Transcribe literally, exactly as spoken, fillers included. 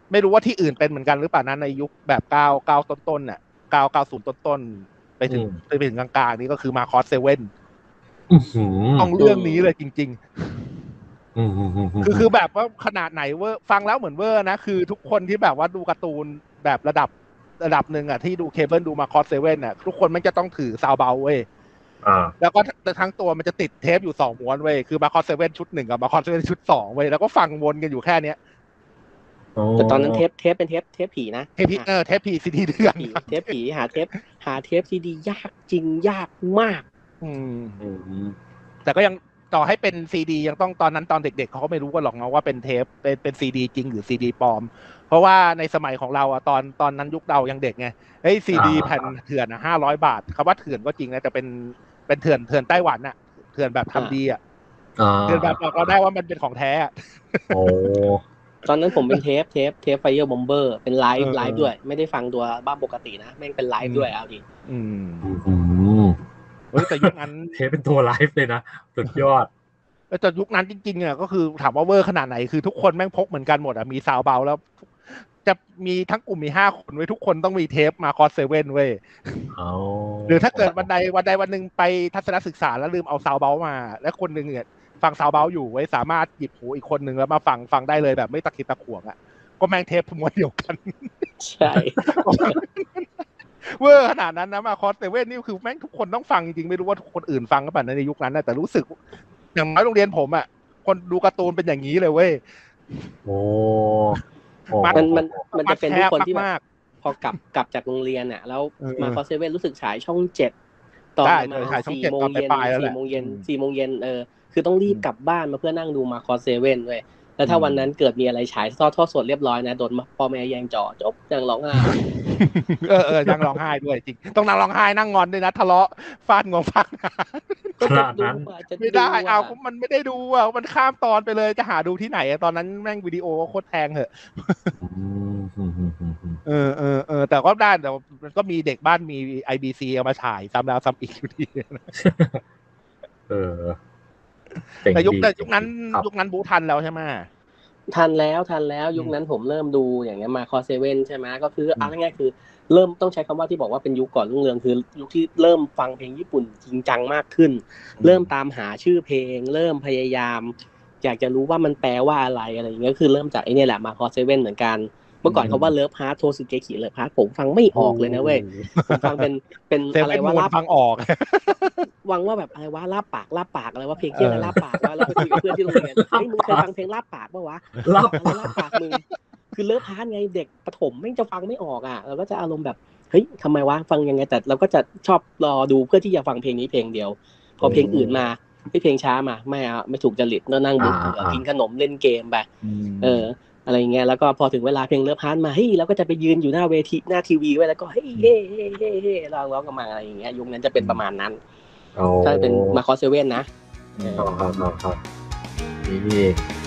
ไม่รู้ว่าที่อื่นเป็นเหมือนกันหรือเปล่านะในยุคแบบเก้าเก้าต้นๆน่ะเก้าเก้าศูนย์ต้นๆไปถึงไปถึงกลางๆนี่ก็คือมาคอสเซเว่นต้องเรื่องนี้เลยจริงๆคือคือแบบว่าขนาดไหนเวอร์ฟังแล้วเหมือนเวอร์นะคือทุกคนที่แบบว่าดูการ์ตูนแบบระดับระดับหนึ่งอ่ะที่ดูเคเบิลดูมาคอสเซเว่นอ่ะทุกคนมันจะต้องถือซาวเบาเว้ยแล้วก็ทั้งตัวมันจะติดเทปอยู่สองม้วนเว้ยคือมาคอสเซเว่นชุดหนึ่งกับมาคอสเซเว่นชุดสองเว้ยแล้วก็ฟังวนกันอยู่แค่เนี้ยแต่ตอนนั้นเทปเทปเป็นเทปเทปผีนะเทปผีเออเทปผีซีดีเดือนเทปผีหาเทปหาเทปซีดียากจริงยากมากอืมแต่ก็ยังต่อให้เป็นซีดียังต้องตอนนั้นตอนเด็กๆเขาก็ไม่รู้กันหรอกนะว่าเป็นเทปเป็นเป็นซีดีจริงหรือซีดีปลอมเพราะว่าในสมัยของเราอะตอนตอนนั้นยุคเรายังเด็กไงเฮ้ยซีดีแผ่นเถื่อนอะห้าร้อยบาทคำว่าเถื่อนก็จริงนะแต่เป็นเป็นเถื่อนเถื่อนไต้หวันอะเถื่อนแบบทำดีอะเถื่อนแบบบอกเราได้ว่ามันเป็นของแท้โอ้ตอนนั้นผมเป็นเทปเทปเทปไฟเออร์บอมเบอร์เป็นไลฟ์ไลฟ์ด้วยไม่ได้ฟังตัวบ้าปกตินะแม่งเป็นไลฟ์ด้วยเอาดิอืมเฮ้ยแต่ยุคนั้นเทปเป็นตัวไลฟ์เลยนะสุดยอดแต่ยุคนั้นจริงๆอ่ะก็คือถามว่าเวอร์ขนาดไหนคือทุกคนแม่งพกเหมือนกันหมดอ่ะมีซาวเบาแล้วจะมีทั้งกลุ่มมีห้าคนไว้ทุกคนต้องมีเทปมาคอสเซเว่นเว้ยหรือถ้าเกิดวันใดวันใดวันหนึ่งไปทัศนศึกษาแล้วลืมเอาซาวเบามาแล้วคนนึงเนี่ยฟังซาวเบาอยู่ไว้สามารถหยิบหูอีกคนนึงแล้วมาฟังฟังได้เลยแบบไม่ตะคิดตะขวงอ่ะก็แม่งเทปม้วนเดียวกันใช่เวอร์ขนาดนั้นนะมาคอสเซเว่นนี่คือแม่งทุกคนต้องฟังจริงๆไม่รู้ว่าคนอื่นฟังกันป่ะในยุคนั้นนะแต่รู้สึกอย่างน้อยโรงเรียนผมอ่ะคนดูการ์ตูนเป็นอย่างนี้เลยเว้ยโอ้มันมันมันจะเป็นทุกคนที่แบบพอกลับกลับจากโรงเรียนอ่ะแล้วมาคอสเซเว่นรู้สึกฉายช่องเจ็ดตอนประมาณสี่โมงเย็นสี่โมงเย็นสี่โมงเย็นเออคือต้องรีบกลับบ้านมาเพื่อนั่งดูมาคอสเซเว่นเว้ยแล้วถ้าวันนั้นเกิดมีอะไรฉายทอดทอดสดเรียบร้อยนะโดนพ่อแม่แย่งจอจบยังร้องไห้เออเออนั่งร้องไห้ด้วยจริงต้องนั่งร้องไห้นั่งงอนด้วยนะทะเลาะฟาดงวงฟาดงานขนาดนั้นไม่ได้เอามันไม่ได้ดูอ่ะมันข้ามตอนไปเลยจะหาดูที่ไหนตอนนั้นแม่งวิดีโอโคตรแพงเหอะเออเออเออแต่ก็ได้แต่มันก็มีเด็กบ้านมี ไอ บี ซี เอามาฉายซ้ำแล้วซ้ำอีกอยู่ดีเออแต่ยุคแต่ยุคนั้นยุคนั้นบูทันแล้วใช่ไหมทันแล้วทันแล้วยุคนั้นผมเริ่มดูอย่างเงี้ยมาคอเซเว่นใช่ไหมก็คือเอาง่ายๆคือเริ่มต้องใช้คำว่าที่บอกว่าเป็นยุคก่อนรุ่งเรืองคือยุคที่เริ่มฟังเพลงญี่ปุ่นจริงจังมากขึ้นเริ่มตามหาชื่อเพลงเริ่มพยายามอยากจะรู้ว่ามันแปลว่าอะไรอะไรอย่างเงี้ยคือเริ่มจากไอ้นี่แหละมาคอเซเว่นเหมือนกันเมื่อก่อนเขาว่าเลิฟฮาร์ทโทสึเกคิเลิฟฮาร์ทผมฟังไม่ออกเลยนะเว้ยผมฟังเป็นเป็นอะไรว่าลาฟังออกวังว่าแบบอะไรว่าลาบปากลาบปากอะไรว่าเพลงที่อะไรลาบปากว่าแล้วไปคุยกับเพื่อนที่โรงเรียนเฮ้ยมึงเคยฟังเพลงลาบปากป่ะวะลาบปากลาบปากมึงคือเลิฟฮาร์ทไงเด็กประถมไม่จะฟังไม่ออกอ่ะเราก็จะอารมณ์แบบเฮ้ยทำไมวะฟังยังไงแต่เราก็จะชอบรอดูเพื่อที่จะฟังเพลงนี้เพลงเดียวพอเพลงอื่นมาเพลงช้ามาไม่เอาไม่ถูกจริตแล้วนั่งดูกินขนมเล่นเกมไปเอออะไรเงี้ยแล้วก็พอถึงเวลาเพลงเลิฟฮาร์ทมาเฮ้ยเราก็จะไปยืนอยู่หน้าเวทีหน้าทีวีไว้แล้วก็เฮ้ยเฮ้เฮ้เฮ้เฮ้ร้องร้องกันมาอะไรอย่างเงี้ยยุคนั้นจะเป็นประมาณนั้นถ้าเป็นมาคอสเซเว่นนะอ๋อครับครับนี่